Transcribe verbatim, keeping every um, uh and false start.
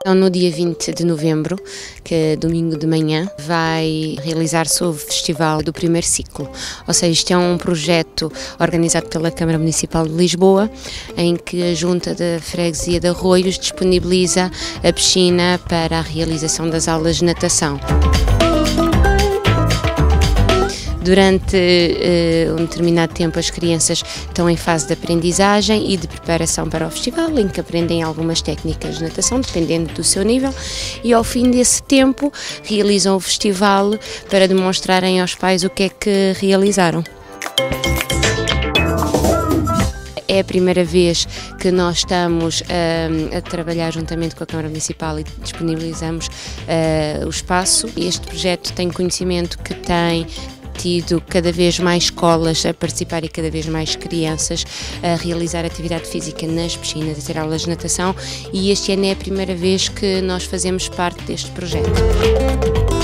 Então, no dia vinte de novembro, que é domingo de manhã, vai realizar-se o festival do primeiro ciclo. Ou seja, isto é um projeto organizado pela Câmara Municipal de Lisboa, em que a Junta da Freguesia de Arroios disponibiliza a piscina para a realização das aulas de natação. Durante uh, um determinado tempo as crianças estão em fase de aprendizagem e de preparação para o festival, em que aprendem algumas técnicas de natação, dependendo do seu nível, e ao fim desse tempo realizam o festival para demonstrarem aos pais o que é que realizaram. É a primeira vez que nós estamos uh, a trabalhar juntamente com a Câmara Municipal e disponibilizamos uh, o espaço. Este projeto tem conhecimento que tem tido cada vez mais escolas a participar e cada vez mais crianças a realizar atividade física nas piscinas, a ter aulas de natação, e este ano é a primeira vez que nós fazemos parte deste projeto.